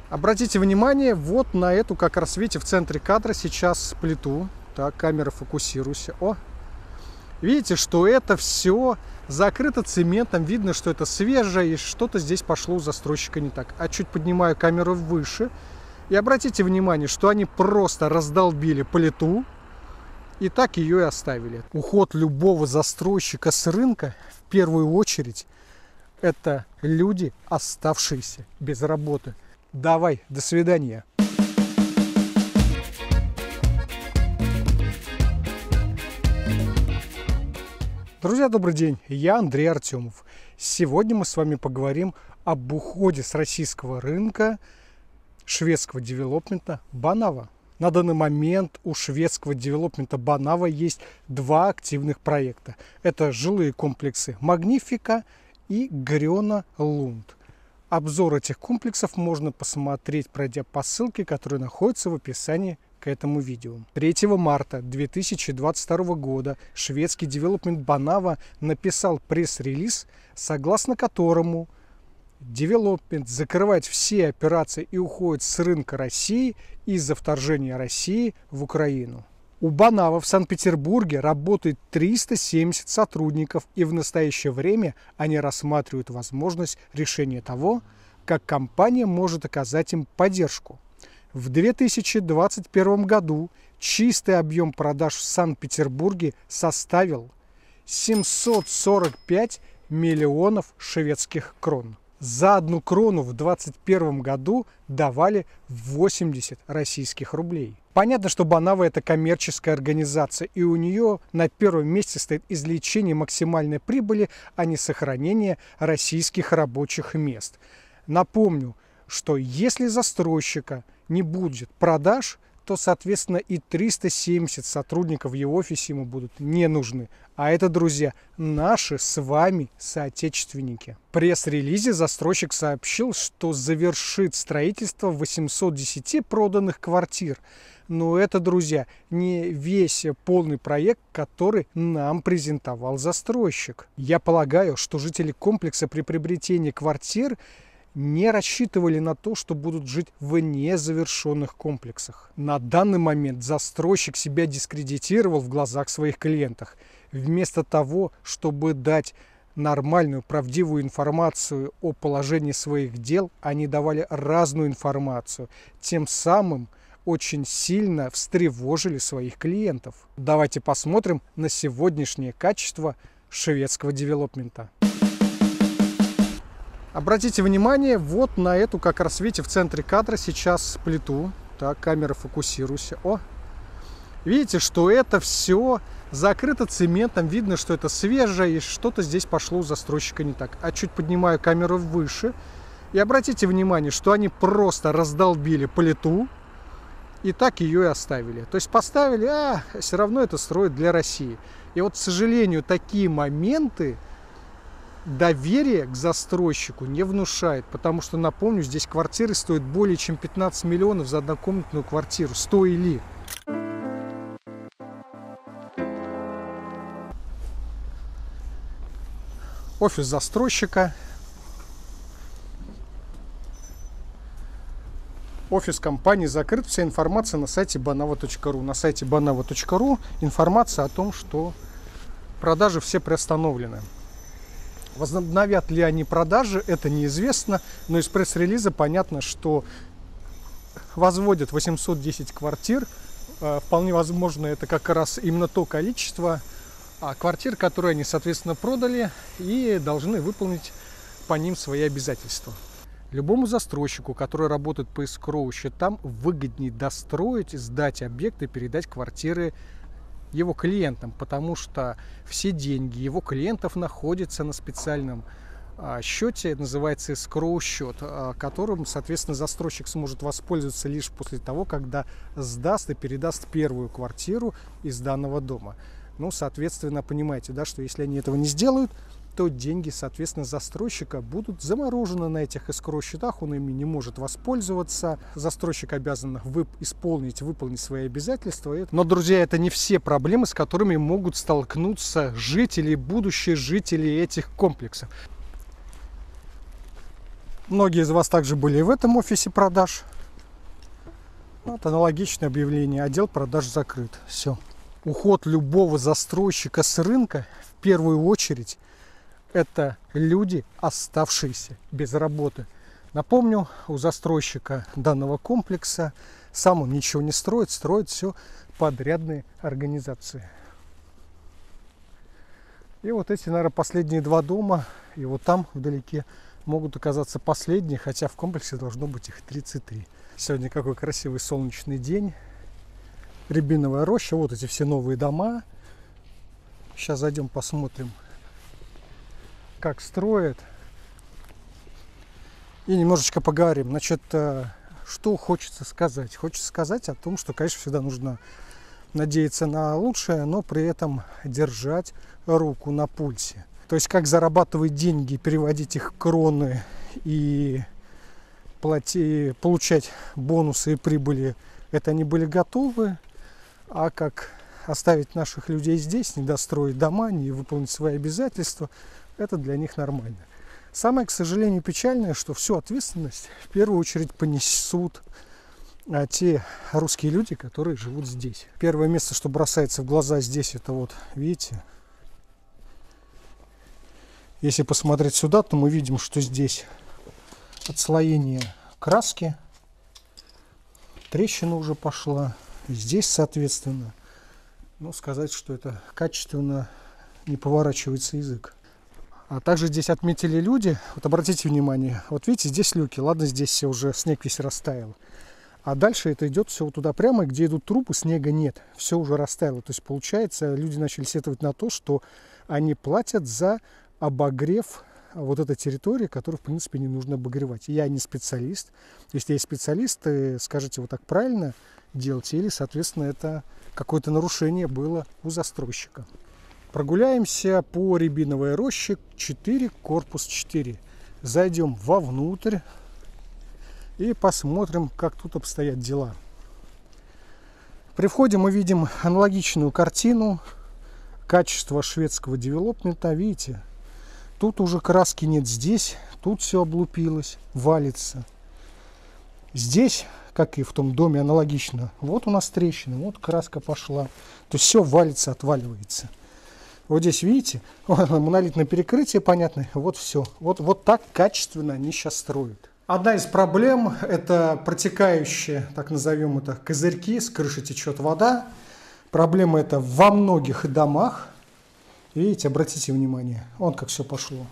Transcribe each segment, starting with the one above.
Обратите внимание вот на эту, как раз видите, в центре кадра сейчас плиту. Так, камера, фокусируйся. О, видите, что это все закрыто цементом. Видно, что это свежее, и что-то здесь пошло у застройщика не так. А чуть поднимаю камеру выше. И обратите внимание, что они просто раздолбили плиту и так ее и оставили. Уход любого застройщика с рынка, в первую очередь, это люди, оставшиеся без работы. Давай, до свидания. Друзья, добрый день, я Андрей Артемов. Сегодня мы с вами поговорим об уходе с российского рынка шведского девелопмента Bonava. На данный момент у шведского девелопмента Bonava есть два активных проекта. Это жилые комплексы Magnifica и Gröna Lund. Обзор этих комплексов можно посмотреть, пройдя по ссылке, которая находится в описании к этому видео. 3 марта 2022 года шведский девелопмент Bonava написал пресс-релиз, согласно которому девелопмент закрывает все операции и уходит с рынка России из-за вторжения России в Украину. У Bonava в Санкт-Петербурге работает 370 сотрудников, и в настоящее время они рассматривают возможность решения того, как компания может оказать им поддержку. В 2021 году чистый объем продаж в Санкт-Петербурге составил 745 миллионов шведских крон. За 1 крону в 2021 году давали 80 российских рублей. Понятно, что Bonava это коммерческая организация, и у нее на первом месте стоит извлечение максимальной прибыли, а не сохранение российских рабочих мест. Напомню, что если застройщика не будет продаж, то, соответственно, и 370 сотрудников в его офисе ему будут не нужны. А это, друзья, наши с вами соотечественники. В пресс-релизе застройщик сообщил, что завершит строительство 810 проданных квартир. Но это, друзья, не весь полный проект, который нам презентовал застройщик. Я полагаю, что жители комплекса при приобретении квартир не рассчитывали на то, что будут жить в незавершенных комплексах. На данный момент застройщик себя дискредитировал в глазах своих клиентов. Вместо того, чтобы дать нормальную, правдивую информацию о положении своих дел, они давали разную информацию. Тем самым очень сильно встревожили своих клиентов. Давайте посмотрим на сегодняшнее качество шведского девелопмента. Обратите внимание вот на эту, как раз видите, в центре кадра сейчас плиту. Так, камера, фокусируйся. О, видите, что это все закрыто цементом. Видно, что это свежее, и что-то здесь пошло у застройщика не так. А чуть поднимаю камеру выше. И обратите внимание, что они просто раздолбили плиту и так ее и оставили. То есть поставили, все равно это строят для России. И вот, к сожалению, такие моменты доверие к застройщику не внушает, потому что, напомню, здесь квартиры стоят более чем 15 миллионов за однокомнатную квартиру. Стоили. Офис застройщика. Офис компании закрыт. Вся информация на сайте bonava.ru. На сайте bonava.ru информация о том, что продажи все приостановлены. Возобновят ли они продажи, это неизвестно, но из пресс-релиза понятно, что возводят 810 квартир. Вполне возможно, это как раз именно то количество квартир, которые они, соответственно, продали и должны выполнить по ним свои обязательства. Любому застройщику, который работает по эскроу счетам, выгоднее достроить, сдать объекты, передать квартиры его клиентам, потому что все деньги его клиентов находятся на специальном счете, называется escrow счет, которым, соответственно, застройщик сможет воспользоваться лишь после того, когда сдаст и передаст первую квартиру из данного дома. Ну, соответственно, понимаете, да, что если они этого не сделают, то деньги, соответственно, застройщика будут заморожены на этих escrow счетах, он ими не может воспользоваться. Застройщик обязан выполнить свои обязательства. Но, друзья, это не все проблемы, с которыми могут столкнуться жители, будущие жители этих комплексов. Многие из вас также были в этом офисе продаж. Вот аналогичное объявление. Отдел продаж закрыт. Все. Уход любого застройщика с рынка в первую очередь это люди, оставшиеся без работы. Напомню, у застройщика данного комплекса сам он ничего не строит, строит все подрядные организации. И вот эти, наверное, последние два дома, и вот там вдалеке могут оказаться последние, хотя в комплексе должно быть их 33. Сегодня какой красивый солнечный день. Рябиновая роща, вот эти все новые дома. Сейчас зайдем, посмотрим, как строят. И немножечко поговорим. Значит, что хочется сказать? Хочется сказать о том, что, конечно, всегда нужно надеяться на лучшее, но при этом держать руку на пульсе. То есть, как зарабатывать деньги, переводить их в кроны и получать бонусы и прибыли, это они были готовы. А как оставить наших людей здесь, не достроить дома, не выполнить свои обязательства, это для них нормально. Самое, к сожалению, печальное, что всю ответственность в первую очередь понесут те русские люди, которые живут здесь. Первое место, что бросается в глаза здесь, это вот, видите, если посмотреть сюда, то мы видим, что здесь отслоение краски, трещина уже пошла. Здесь, соответственно, ну, сказать, что это качественно, не поворачивается язык. А также здесь отметили люди, вот обратите внимание, вот видите, здесь люки, ладно, здесь все уже снег весь растаял. А дальше это идет все вот туда прямо, где идут трупы, снега нет, все уже растаяло. То есть получается, люди начали сетовать на то, что они платят за обогрев вот этой территории, которую, в принципе, не нужно обогревать. Я не специалист. Если есть специалисты, скажите, вот так правильно делать, или, соответственно, это какое-то нарушение было у застройщика. Прогуляемся по Рябиновой роще 4, корпус 4. Зайдем вовнутрь и посмотрим, как тут обстоят дела. При входе мы видим аналогичную картину. Качество шведского девелопмента, видите? Тут уже краски нет, здесь, тут все облупилось, валится. Здесь, как и в том доме, аналогично. Вот у нас трещина, вот краска пошла. То есть все валится, отваливается. Вот здесь, видите, монолитное перекрытие, понятно, вот все. Вот так качественно они сейчас строят. Одна из проблем – это протекающие, так назовем это, козырьки, с крыши течет вода. Проблема это во многих домах. Видите, обратите внимание, вон как все пошло.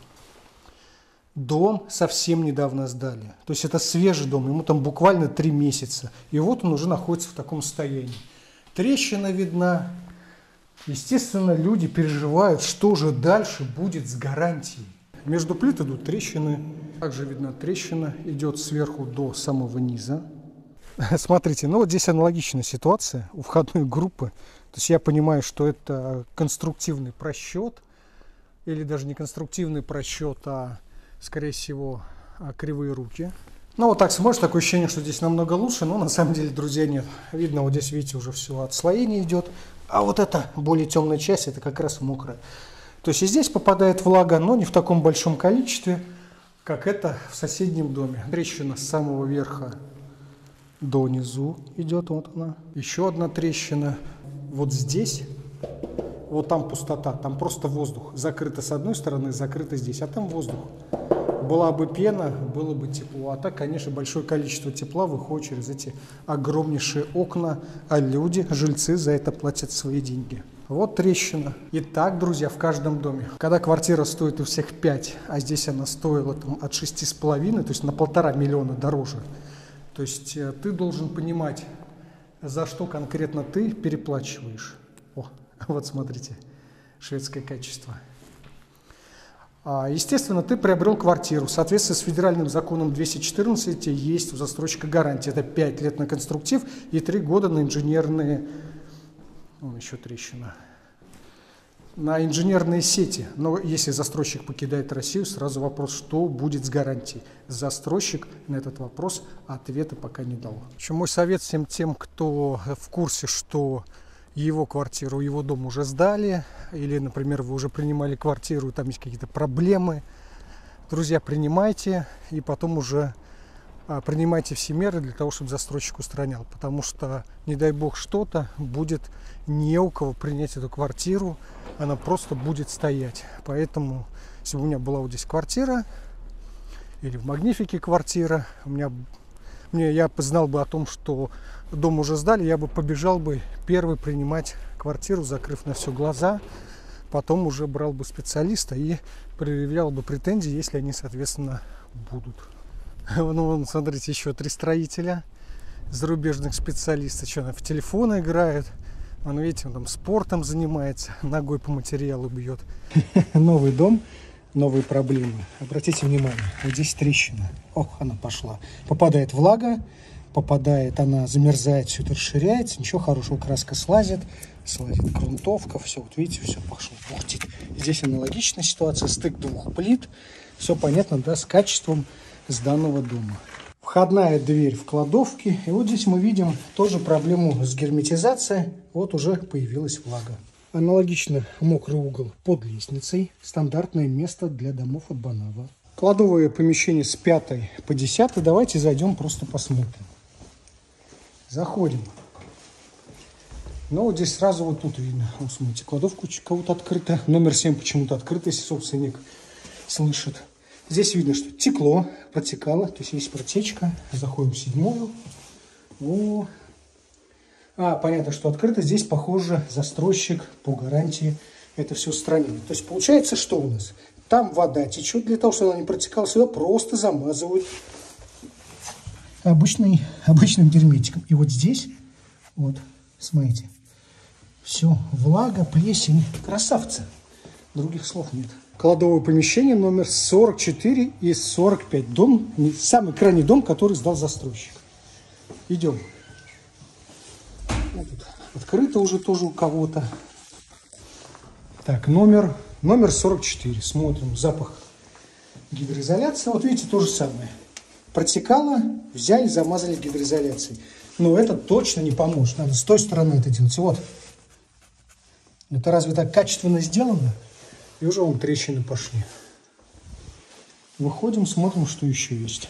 Дом совсем недавно сдали. То есть это свежий дом, ему там буквально 3 месяца. И вот он уже находится в таком состоянии. Трещина видна. Естественно, люди переживают, что же дальше будет с гарантией. Между плит идут трещины. Также видна трещина, идет сверху до самого низа. Смотрите, ну вот здесь аналогичная ситуация у входной группы. То есть я понимаю, что это конструктивный просчет, или даже не конструктивный просчет, а скорее всего кривые руки. Ну вот так смотришь, такое ощущение, что здесь намного лучше, но на самом деле, друзья, нет. Видно, вот здесь, видите, уже все отслоение идет, а вот эта более темная часть, это как раз мокрая. То есть и здесь попадает влага, но не в таком большом количестве, как это в соседнем доме. Трещина с самого верха до низу идет, вот она. Еще одна трещина. Вот здесь, вот там пустота, там просто воздух. Закрыто с одной стороны, закрыто здесь, а там воздух. Была бы пена, было бы тепло. А так, конечно, большое количество тепла выходит через эти огромнейшие окна, а люди, жильцы, за это платят свои деньги. Вот трещина. И так, друзья, в каждом доме. Когда квартира стоит у всех 5, а здесь она стоила там, от 6,5, то есть на 1,5 миллиона дороже. То есть ты должен понимать, за что конкретно ты переплачиваешь. О, вот смотрите, шведское качество. Естественно, ты приобрел квартиру. В соответствии с федеральным законом 214 есть у застройщика гарантия. Это 5 лет на конструктив и 3 года на инженерные... Вон еще трещина. На инженерные сети. Но если застройщик покидает Россию, сразу вопрос, что будет с гарантией. Застройщик на этот вопрос ответа пока не дал. Мой совет всем тем, кто в курсе, что его квартиру, его дом уже сдали, или, например, вы уже принимали квартиру, и там есть какие-то проблемы. Друзья, принимайте и потом уже принимайте все меры для того, чтобы застройщик устранял. Потому что, не дай бог, что-то будет не у кого принять эту квартиру. Она просто будет стоять. Поэтому, если бы у меня была вот здесь квартира, или в Магнифике квартира, я знал бы о том, что дом уже сдали, я бы побежал бы первый принимать квартиру, закрыв на все глаза. Потом уже брал бы специалиста и предъявлял бы претензии, если они, соответственно, будут. Ну, смотрите, еще 3 строителя, зарубежных специалистов, что в телефон играют. Он, видите, он там спортом занимается, ногой по материалу бьет. Новый дом, новые проблемы. Обратите внимание, вот здесь трещина. Ох, она пошла. Попадает влага, она замерзает, все это расширяется, ничего хорошего, краска слазит грунтовка, все, вот видите, все пошло пухтить. Здесь аналогичная ситуация, стык 2 плит, все понятно, да, с качеством с данного дома. Входная дверь в кладовке, и вот здесь мы видим тоже проблему с герметизацией, вот уже появилась влага. Аналогично мокрый угол под лестницей, стандартное место для домов от Банава. Кладовое помещение с 5 по 10, давайте зайдем, просто посмотрим. Заходим. Но вот здесь сразу вот тут видно, вот смотрите, кладовка кого-то открыта, номер 7 почему-то открыт, если собственник слышит. Здесь видно, что текло, протекало, то есть протечка. Заходим в 7-ю. Понятно, что открыто. Здесь, похоже, застройщик по гарантии это все устранил. То есть получается, что у нас? Там вода течет, для того, чтобы она не протекала, сюда просто замазывают обычным герметиком. И вот здесь, вот, смотрите, все, влага, плесень, красавцы. Других слов нет. Кладовое помещение номер 44 и 45. Дом, самый крайний дом, который сдал застройщик. Идем. Вот тут открыто уже тоже у кого-то. Так, номер 44. Смотрим, запах гидроизоляции. Вот видите, то же самое. Протекало, взяли, замазали гидроизоляцией. Но это точно не поможет. Надо с той стороны это делать. Вот. Это разве так качественно сделано? И уже вон трещины пошли. Выходим, смотрим, что еще есть.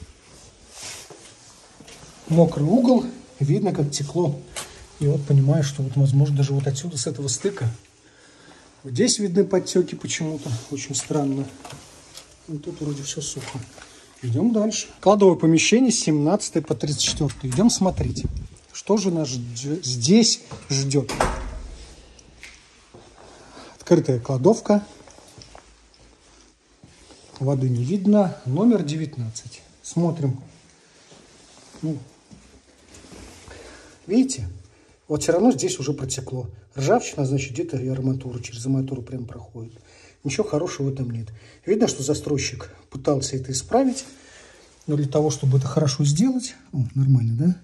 Мокрый угол. Видно, как текло. И вот понимаю, что вот, возможно, даже вот отсюда, с этого стыка. Вот здесь видны подтеки почему-то. Очень странно. И тут вроде все сухо. Идем дальше. Кладовое помещение с 17 по 34. Идем смотреть, что же нас здесь ждет. Открытая кладовка. Воды не видно. Номер 19. Смотрим. Видите? Вот все равно здесь уже протекло. Ржавчина, значит, где-то и арматура через арматуру прям проходит. Ничего хорошего в этом нет. Видно, что застройщик пытался это исправить. Но для того, чтобы это хорошо сделать... нормально, да?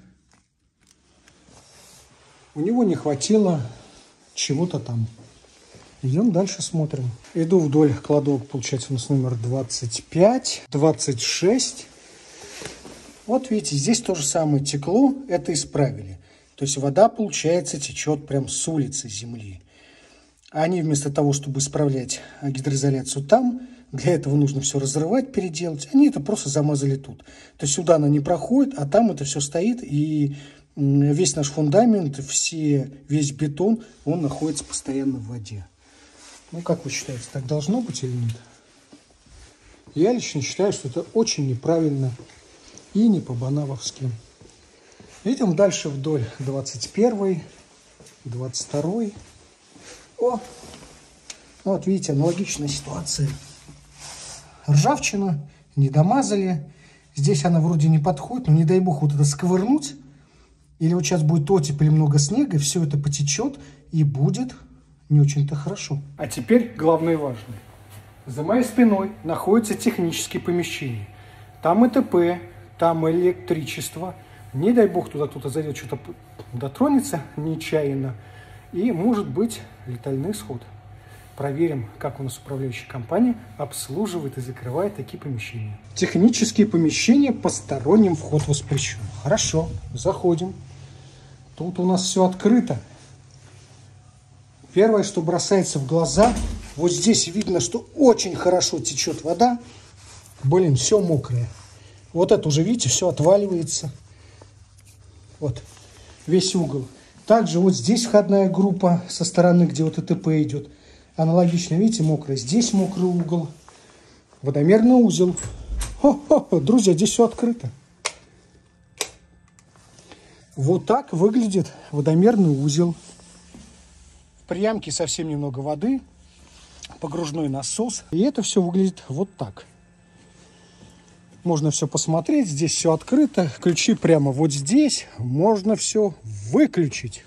У него не хватило чего-то там. Идем дальше, смотрим. Иду вдоль кладовок, получается, у нас номер 25, 26. Вот видите, здесь то же самое текло, это исправили. То есть вода, получается, течет прям с улицы земли. А они вместо того, чтобы исправлять гидроизоляцию там, для этого нужно все разрывать, переделать, они это просто замазали тут. То есть сюда она не проходит, а там это все стоит, и весь наш фундамент, весь бетон, он находится постоянно в воде. Ну, как вы считаете, так должно быть или нет? Я лично считаю, что это очень неправильно и не по-банавовски. Идем дальше вдоль 21, 22. Вот видите, аналогичная ситуация. Ржавчина, не домазали. Здесь она вроде не подходит, но не дай бог вот это сковырнуть. Или вот сейчас будет оттепель, много снега, и все это потечет и будет не очень-то хорошо. А теперь главное и важное. За моей спиной находятся технические помещения. Там ИТП, там электричество. Не дай бог туда кто-то зайдет, что-то дотронется нечаянно. И может быть летальный исход. Проверим, как у нас управляющая компания обслуживает и закрывает такие помещения. Технические помещения, посторонним вход воспрещен. Хорошо, заходим. Тут у нас все открыто. Первое, что бросается в глаза, вот здесь видно, что очень хорошо течет вода. Блин, все мокрое. Вот это уже, видите, все отваливается. Вот, весь угол. Также вот здесь входная группа со стороны, где вот ИТП идет. Аналогично, видите, мокрое. Здесь мокрый угол. Водомерный узел. Хо-хо-хо, друзья, здесь все открыто. Вот так выглядит водомерный узел. В приямке совсем немного воды. Погружной насос. И это все выглядит вот так. Можно все посмотреть. Здесь все открыто. Ключи прямо вот здесь. Можно все выключить.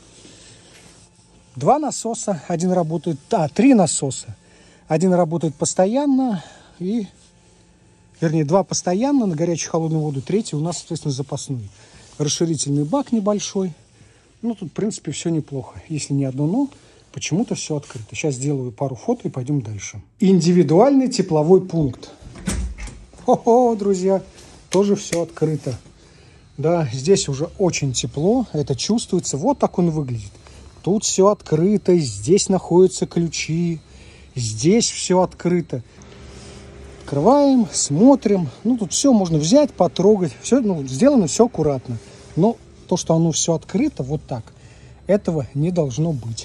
2 насоса. Один работает... 3 насоса. Один работает постоянно. И... Вернее, 2 постоянно на горячую и холодную воду. 3 у нас, соответственно, запасной. Расширительный бак небольшой. Ну, тут, в принципе, все неплохо. Если не одно «но», почему-то все открыто. Сейчас сделаю пару фото и пойдем дальше. Индивидуальный тепловой пункт. Хо-хо, друзья, тоже все открыто. Да, здесь уже очень тепло, это чувствуется. Вот так он выглядит. Тут все открыто, здесь находятся ключи, здесь все открыто. Открываем, смотрим. Ну, тут все можно взять, потрогать. Все, ну, сделано все аккуратно. Но то, что оно все открыто, вот так, этого не должно быть.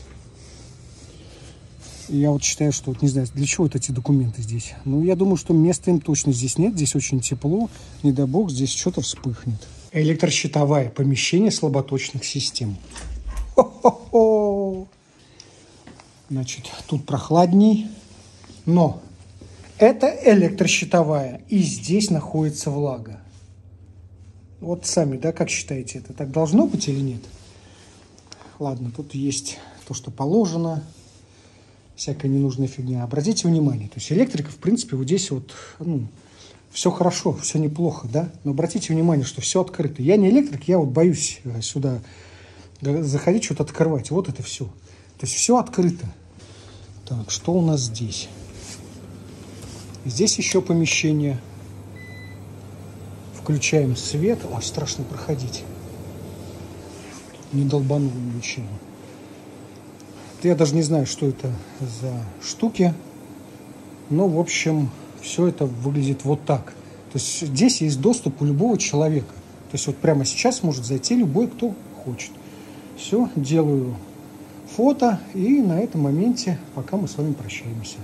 Я вот считаю, что, вот не знаю, для чего вот эти документы здесь. Ну, я думаю, что места им точно здесь нет. Здесь очень тепло. Не дай бог, здесь что-то вспыхнет. Электрощитовая. Помещение слаботочных систем. Хо-хо-хо. Значит, тут прохладней. Но это электрощитовая. И здесь находится влага. Вот сами, да, как считаете, это так должно быть или нет? Ладно, тут есть то, что положено. Всякая ненужная фигня. Обратите внимание, то есть электрика, в принципе, вот здесь вот, ну, все хорошо, все неплохо, да, но обратите внимание, что все открыто. Я не электрик, я вот боюсь сюда заходить, что-то открывать. Вот это все. То есть все открыто. Так, что у нас здесь? Здесь еще помещение. Включаем свет. Ой, страшно проходить. Не долбанул ничего. Я даже не знаю, что это за штуки. Но, в общем, все это выглядит вот так. То есть здесь есть доступ у любого человека. То есть вот прямо сейчас может зайти любой, кто хочет. Все, делаю фото. И на этом моменте пока мы с вами прощаемся.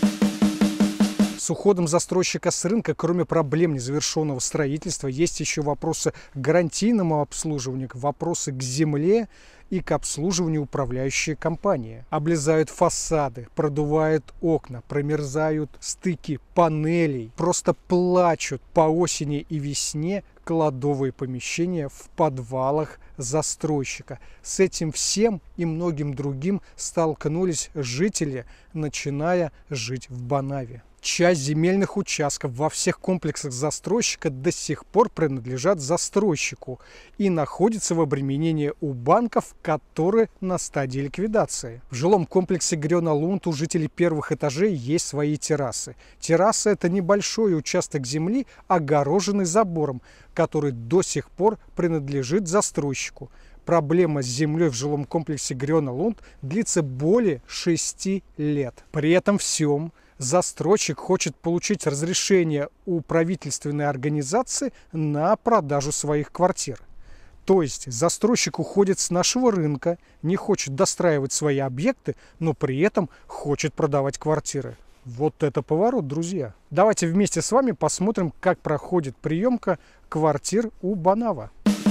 С уходом застройщика с рынка, кроме проблем незавершенного строительства, есть еще вопросы к гарантийному обслуживанию, вопросы к земле и к обслуживанию управляющей компании. Облезают фасады, продувают окна, промерзают стыки панелей, просто плачут по осени и весне кладовые помещения в подвалах застройщика. С этим всем и многим другим столкнулись жители, начиная жить в Банаве. Часть земельных участков во всех комплексах застройщика до сих пор принадлежат застройщику и находятся в обременении у банков, которые на стадии ликвидации. В жилом комплексе Грёна Лунд у жителей первых этажей есть свои террасы. Терраса – это небольшой участок земли, огороженный забором, который до сих пор принадлежит застройщику. Проблема с землей в жилом комплексе Грёна Лунд длится более 6 лет. При этом всем застройщик хочет получить разрешение у правительственной организации на продажу своих квартир. То есть застройщик уходит с нашего рынка, не хочет достраивать свои объекты, но при этом хочет продавать квартиры. Вот это поворот, друзья. Давайте вместе с вами посмотрим, как проходит приемка квартир у Банава.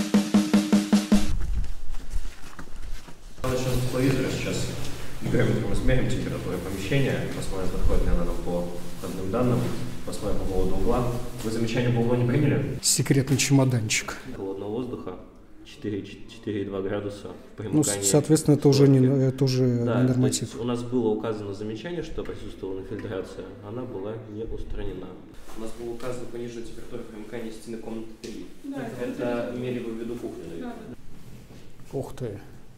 Начнем с телевизора сейчас. Мы измерим температуру помещения, посмотрим, подходит ли она нам по входным данным, посмотрим по поводу угла. Вы замечания по углу не приняли? Секретный чемоданчик. Холодного воздуха 4,2 градуса. Ну, соответственно, это уже, да, не норматив. У нас было указано замечание, что присутствовала инфильтрация, она была не устранена. У нас было указано пониженная температура примыкания стены комнаты 3. Да, это имели вы в виду кухню, наверное? Да. Ух ты.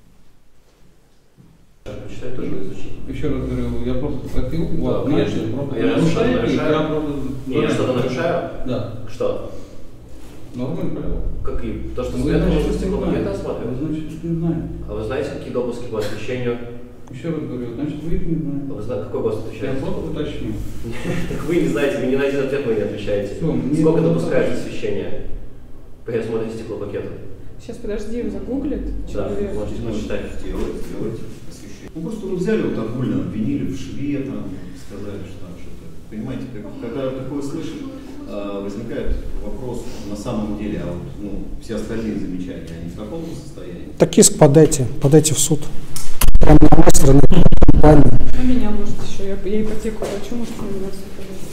Почитать тоже изучить. Еще раз говорю, я просто спросил, да, конечно. Я что-то нарушаю? Да. Что? Нормально правило. Какие? То, что свет может стекло, это осматривать. Значит, что не знаю. А вы знаете, какие допуски по освещению? Еще раз говорю, значит, вы их не знаете. Вы знаете, какой ГОСТ отвечаете? Я просто уточню. Так вы не знаете, вы ни на один ответ вы не отвечаете. Сколько допускается освещения при осмотре стеклопакета? Сейчас, подожди, его загуглит. Да, можете почитать. Делать освещение. Ну просто вы взяли вот огульно, обвинили в шве, там, сказали, что там что-то. Понимаете, когда такое слышим, возникает вопрос на самом деле, а вот все остальные замечания, они в каком состоянии? Так иск подайте в суд. Прямо на мастера, на компанию. На меня, может, еще. Я ипотеку плачу, может, на меня все подать.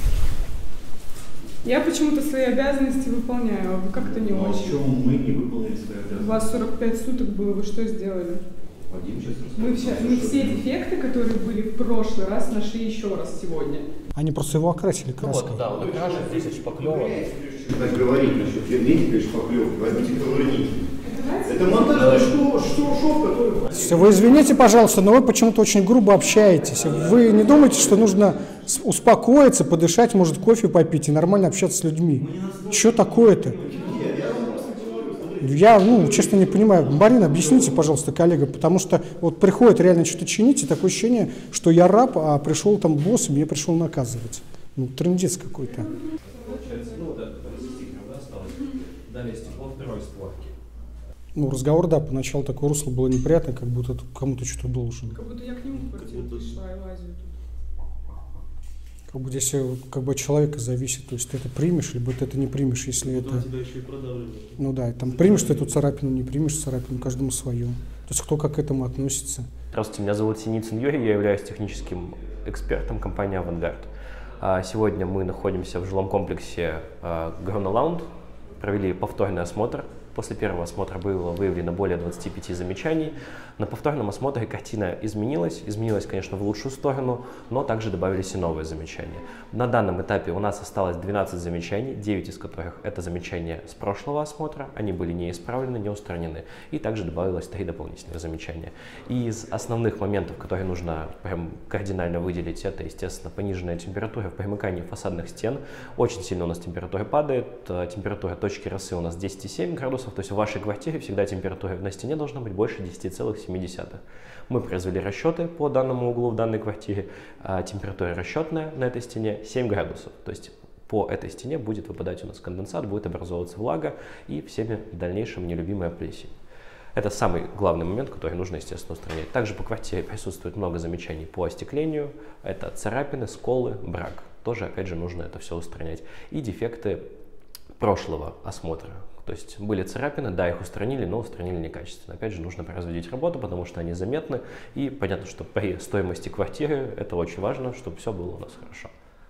Я почему-то свои обязанности выполняю, а вы как-то не очень. очень. А в чем мы не выполнили свои обязанности? У вас 45 суток было, вы что сделали? Вадим сейчас Мы все дефекты, которые были в прошлый раз, нашли еще раз сегодня. Они просто его окрасили краской. Вот, да, он окрашен, здесь шпаклёван. Так говорить насчет герметика и шпаклёвки, возьмите ковырните. Это монтажный шов, который... Вы извините, пожалуйста, но вы почему-то очень грубо общаетесь. Вы не думаете, что нужно успокоиться, подышать, может, кофе попить и нормально общаться с людьми? Что такое-то? Я, честно не понимаю. Марина, объясните, пожалуйста, коллега, потому что вот приходит реально что-то чинить, и такое ощущение, что я раб, а пришел там босс, и меня пришел наказывать. Трындец какой-то. Далее стекло второй створки. Разговор, да, поначалу такое русло было неприятно, как будто кому-то что-то должен. Как будто я к нему в квартиру пришла и лазю тут. Как бы здесь от человека зависит, то есть ты это примешь, либо ты это не примешь, если это... тебя еще и продавливают. Ну да, там примешь ты эту царапину, не примешь царапину, каждому свое. То есть кто как к этому относится. Здравствуйте, меня зовут Синицын Юрий, я являюсь техническим экспертом компании «Авангард». Сегодня мы находимся в жилом комплексе Грона Лаунд, провели повторный осмотр. После первого осмотра было выявлено более 25 замечаний. На повторном осмотре картина изменилась, конечно, в лучшую сторону, но также добавились и новые замечания. На данном этапе у нас осталось 12 замечаний, 9 из которых это замечания с прошлого осмотра, они были не исправлены, не устранены, и также добавилось 3 дополнительных замечания. И из основных моментов, которые нужно прям кардинально выделить, это, естественно, пониженная температура в примыкании фасадных стен. Очень сильно у нас температура падает, температура точки росы у нас 10,7 градусов, то есть в вашей квартире всегда температура на стене должна быть больше 10,7. Мы произвели расчеты по данному углу в данной квартире. Температура расчетная на этой стене 7 градусов. То есть по этой стене будет выпадать у нас конденсат, будет образовываться влага и всеми в дальнейшем нелюбимая плесень. Это самый главный момент, который нужно, естественно, устранять. Также по квартире присутствует много замечаний по остеклению. Это царапины, сколы, брак. Тоже, опять же, нужно это все устранять. И дефекты прошлого осмотра. То есть были царапины, да, их устранили, но устранили некачественно. Опять же, нужно производить работу, потому что они заметны. И понятно, что при стоимости квартиры это очень важно, чтобы все было у нас хорошо.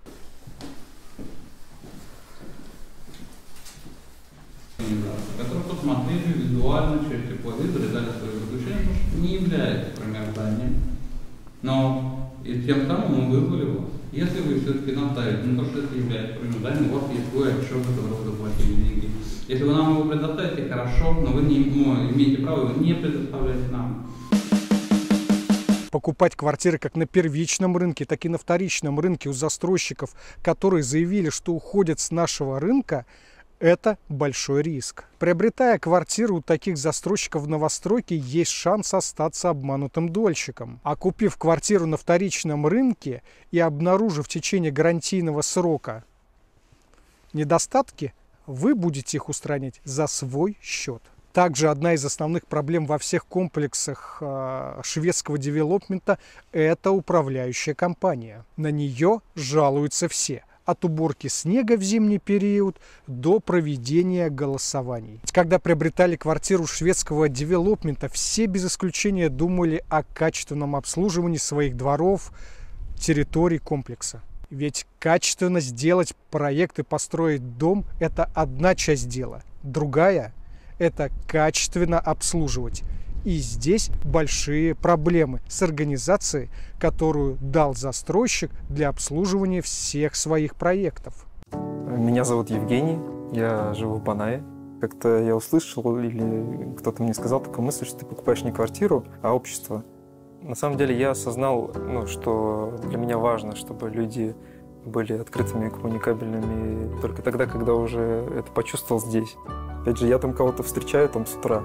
Которые посмотрели визуально через тепловизор и дали свое заключение, что не является промерзанием. Но и тем самым мы вызвали вас. Если вы все-таки настаиваете на то, что это является промерзанием, у вас есть кое-что, которое вы заплатили деньги. Если вы нам его предоставите, хорошо, но вы не имеете права его не предоставлять нам. Покупать квартиры как на первичном рынке, так и на вторичном рынке у застройщиков, которые заявили, что уходят с нашего рынка, это большой риск. Приобретая квартиру у таких застройщиков в новостройке, есть шанс остаться обманутым дольщиком. А купив квартиру на вторичном рынке и обнаружив в течение гарантийного срока недостатки, вы будете их устранять за свой счет. Также одна из основных проблем во всех комплексах шведского девелопмента – это управляющая компания. На нее жалуются все. От уборки снега в зимний период до проведения голосований. Когда приобретали квартиру шведского девелопмента, все без исключения думали о качественном обслуживании своих дворов, территорий комплекса. Ведь качественно сделать проект и построить дом – это одна часть дела. Другая – это качественно обслуживать. И здесь большие проблемы с организацией, которую дал застройщик для обслуживания всех своих проектов. Меня зовут Евгений, я живу в Банае. Как-то я услышал или кто-то мне сказал такую мысль, что ты покупаешь не квартиру, а общество. На самом деле я осознал, что для меня важно, чтобы люди были открытыми и коммуникабельными только тогда, когда уже это почувствовал здесь. Опять же, я там кого-то встречаю там с утра,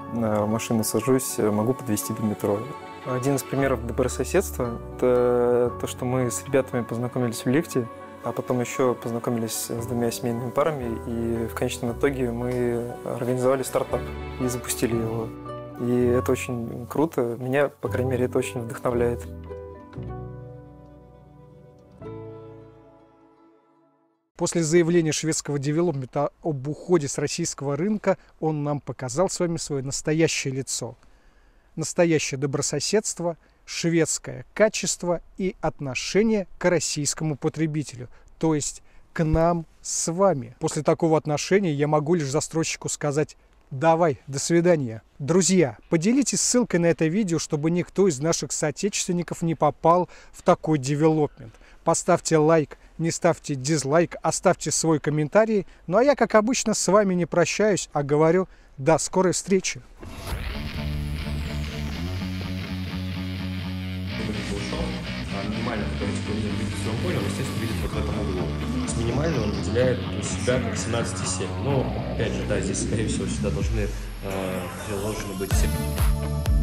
в машину сажусь, могу подвезти до метро. Один из примеров добрососедства – это то, что мы с ребятами познакомились в лифте, а потом еще познакомились с 2 семейными парами, и в конечном итоге мы организовали стартап и запустили его. И это очень круто, меня, по крайней мере, это очень вдохновляет. После заявления шведского девелопмента об уходе с российского рынка он нам показал с вами свое настоящее лицо. Настоящее добрососедство, шведское качество и отношение к российскому потребителю, то есть к нам с вами. После такого отношения я могу лишь застройщику сказать: давай, до свидания. Друзья, поделитесь ссылкой на это видео, чтобы никто из наших соотечественников не попал в такой девелопмент. Поставьте лайк, не ставьте дизлайк, оставьте свой комментарий. Ну а я, как обычно, с вами не прощаюсь, а говорю до скорой встречи. Минимально, который видит в своем поле, он, естественно, видит вот в этом углу. С минимальной он выделяет у себя как 17,7. Но, опять же, да, здесь, скорее всего, сюда должны быть все.